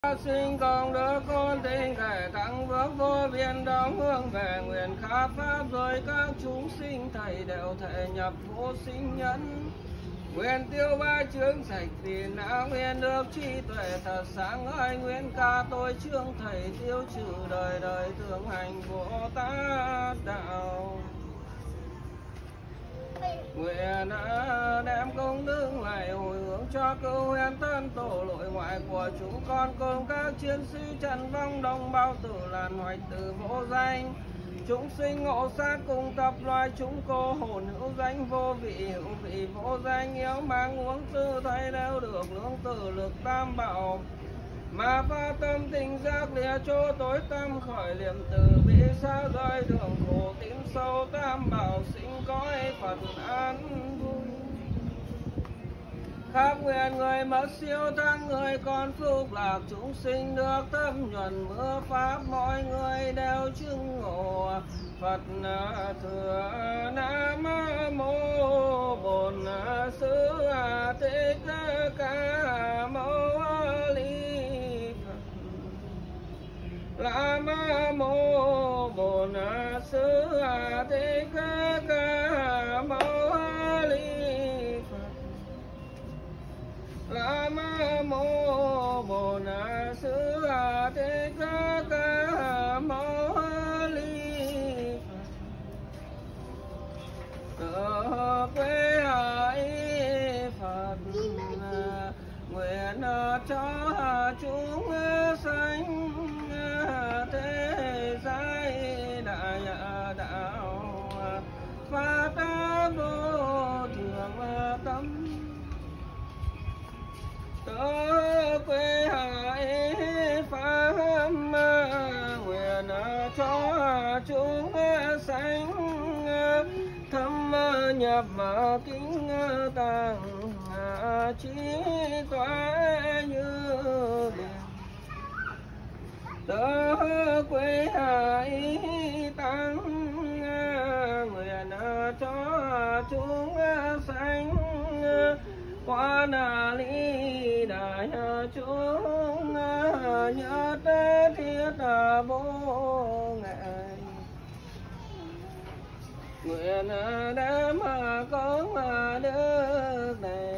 Sinh công đức con tình kẻ thắng vướng vô biên đóng hướng về nguyện khắp pháp rồi các chúng sinh thầy đều thể nhập vô sinh nhân. Nguyện tiêu ba chướng sạch phiền não, nguyện được trí tuệ thật sáng ngời, nguyện ca tôi chương thầy tiêu trừ đời đời thường hành Bồ Tát đạo. Nguyện đem công đức lại hồi hướng cho cứu huyễn thân tổ lỗi ngoại của chúng con, cùng các chiến sĩ trần vong đồng bào tử làn hoạch tử vô danh, chúng sinh ngộ sát cùng tập loài chúng cô hồn hữu danh vô vị hữu vị vô danh, yếu mang uống tư thay đều được lương tử lực tam bảo, mà pha tâm tình giác lìa chỗ tối tâm khỏi liệm từ bi xa rời đường khổ tím sâu tam bảo sinh cõi Phật an vui. Khắp nguyện người mất siêu thân người còn phúc lạc, chúng sinh được tâm nhuần mưa pháp, mọi người đều chứng ngộ Phật thừa. Nam mô Bổn Sư Thích Ca Mâu Ni Phật. Nam mô Bổn Sư Thích Ca Mâu Ni Phật. Nam mô Bổn Sư Thích Ca Mâu Ni Phật. Quê hải Phật nguyện cho chúng sanh thế giới đại đạo phát vô thượng tâm. Tớ quê hải pháp nguyện cho chúng sanh thâm nhập kinh tạng trí tuệ như biển. Tớ quê hải tăng nguyện cho chúng sanh quan ly đại chúng nhất thiết vô ngại. Nguyện đem công đức này